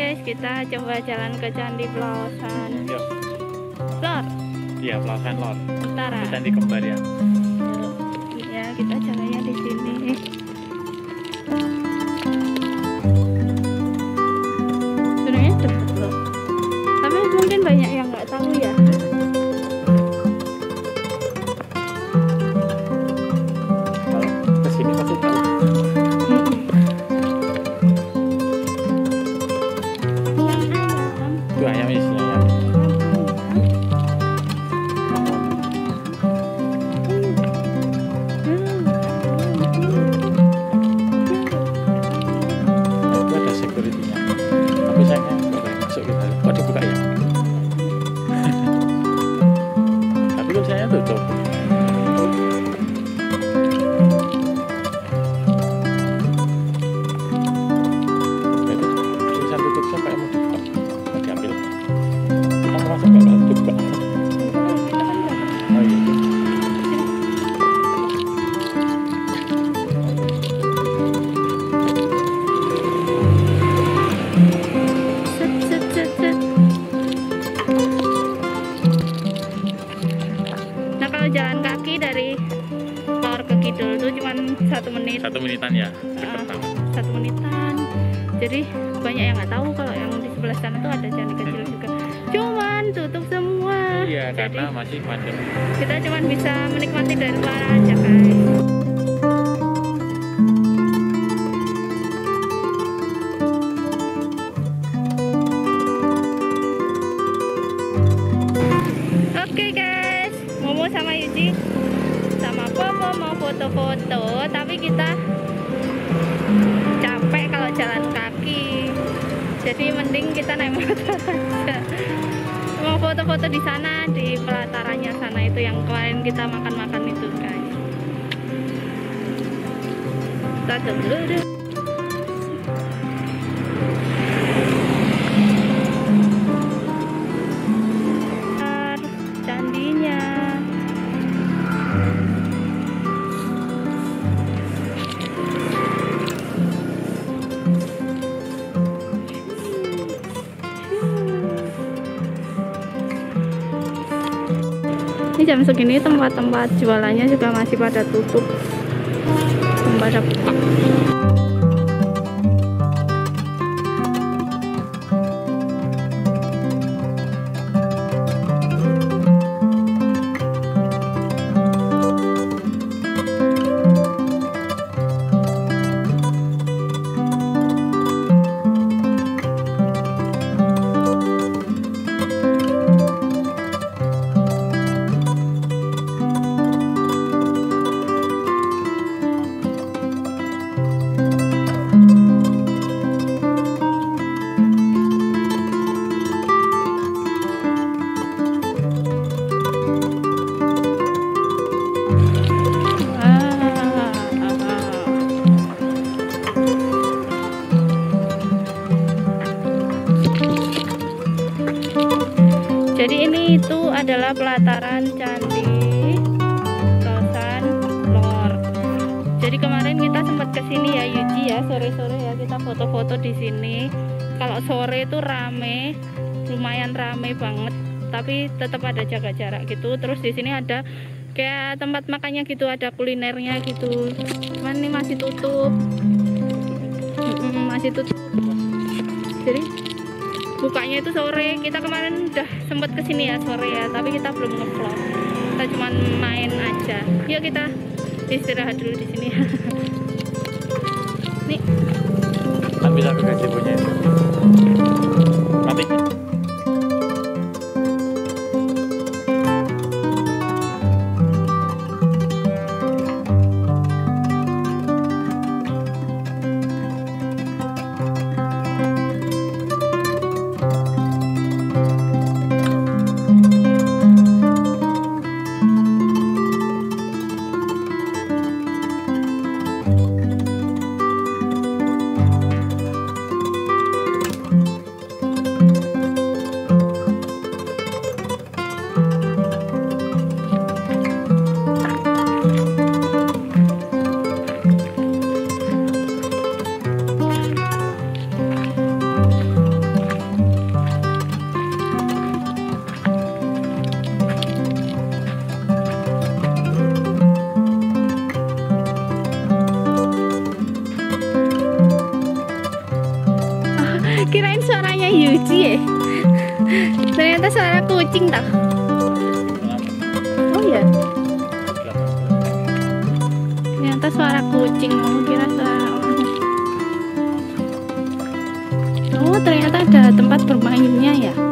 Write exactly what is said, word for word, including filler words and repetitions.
guys, kita coba jalan ke Candi Pelawasan. Yuk. Lor. Iya, Pelawasan Lor. Utara. Candi Kembar ya. Ya, kita jalannya di sini. Sebenarnya deket loh. Tapi mungkin banyak yang nggak tahu ya. Kalau kesini pasti tahu. Itu ayam isinya ya. Itu ada security-nya. Tapi saya nggak boleh masuk gitu. Kok dibuka ya? Tapi kalau saya tutup. Tulisan tutup sampai mau dibuka. Mau diambil. Kita mau masuk nggak kalau dibuka? Oh iya. Set, set, set, set. Nah, kalau jalan kaki dari Lor ke Kidul itu cuma satu menit. Satu menitan ya. Ah, Dekat banget. satu menitan. Jadi banyak yang nggak tahu kalau yang di sebelah sana tuh ada candi kecil juga. Cuman tutup semua. Iya, Jadi karena masih pandemi. kita cuman bisa menikmati dari luar aja guys. Oke guys, Momo sama Yuji sama Popo mau foto-foto, tapi kita capek kalau jalan kaki. Jadi mending kita naik motor aja. Mau foto-foto di sana, di pelatarannya sana itu yang kemarin kita makan-makan itu guys. Kita dulu deh. Candinya. Ini jam segini tempat-tempat jualannya juga masih pada tutup, belum pada buka. Jadi ini itu adalah pelataran Candi Pelawasan Lor. Jadi kemarin kita sempat kesini ya Yuji ya, sore-sore ya kita foto-foto di sini. Kalau sore itu rame, lumayan rame banget, tapi tetap ada jaga jarak gitu. Terus di sini ada kayak tempat makannya gitu, ada kulinernya gitu. Cuman ini masih tutup, Mm-mm, masih tutup. Jadi bukanya itu sore. Kita kemarin udah sempat kesini ya sore ya, tapi kita belum nge-vlog. Kita cuma main aja. Yuk kita istirahat dulu di sini. Nih. Kan bisa ke gazebo-nya itu. Mati. Yuji ya. Ternyata suara kucing tak. Oh ya. Ternyata suara kucing. Mau kira suara orang. Oh ternyata ada tempat bermainnya ya.